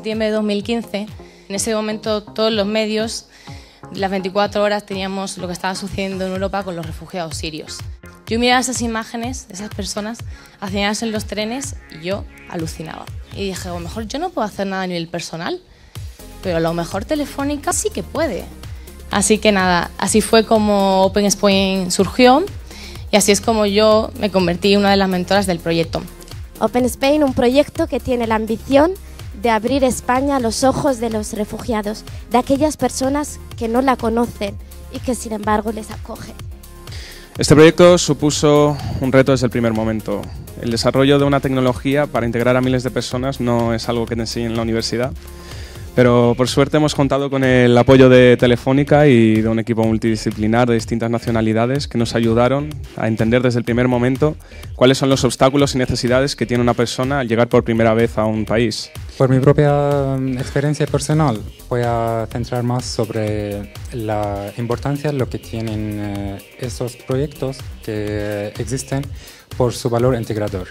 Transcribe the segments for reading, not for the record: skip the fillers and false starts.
septiembre de 2015. En ese momento todos los medios, las 24 horas, teníamos lo que estaba sucediendo en Europa con los refugiados sirios. Yo miraba esas imágenes de esas personas hacinadas en los trenes y yo alucinaba. Y dije, a lo mejor yo no puedo hacer nada a nivel personal, pero a lo mejor Telefónica sí que puede. Así que nada, así fue como Open Spain surgió y así es como yo me convertí en una de las mentoras del proyecto. Open Spain, un proyecto que tiene la ambición de abrir España a los ojos de los refugiados, de aquellas personas que no la conocen y que sin embargo les acoge. Este proyecto supuso un reto desde el primer momento. El desarrollo de una tecnología para integrar a miles de personas no es algo que te enseñen en la universidad, pero por suerte hemos contado con el apoyo de Telefónica y de un equipo multidisciplinar de distintas nacionalidades que nos ayudaron a entender desde el primer momento cuáles son los obstáculos y necesidades que tiene una persona al llegar por primera vez a un país. Por mi propia experiencia personal, voy a centrar más sobre la importancia de lo que tienen estos proyectos que existen por su valor integrador.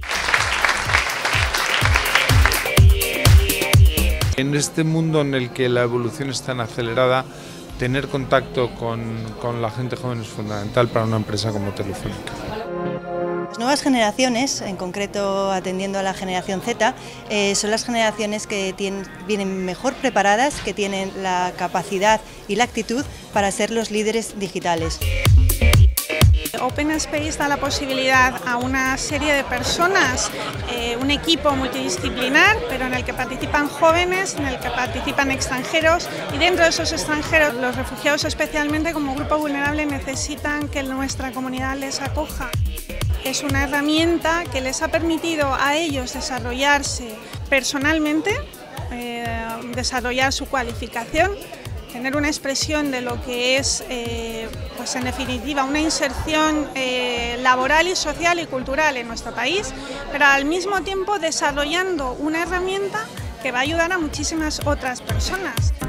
En este mundo en el que la evolución es tan acelerada, tener contacto con la gente joven es fundamental para una empresa como Telefónica. Las nuevas generaciones, en concreto atendiendo a la generación Z, son las generaciones que vienen mejor preparadas, que tienen la capacidad y la actitud para ser los líderes digitales. Open Space da la posibilidad a una serie de personas, un equipo multidisciplinar, pero en el que participan jóvenes, en el que participan extranjeros, y dentro de esos extranjeros, los refugiados especialmente como grupo vulnerable necesitan que nuestra comunidad les acoja. Es una herramienta que les ha permitido a ellos desarrollarse personalmente, desarrollar su cualificación, tener una expresión de lo que es, pues en definitiva, una inserción laboral y social y cultural en nuestro país, pero al mismo tiempo desarrollando una herramienta que va a ayudar a muchísimas otras personas.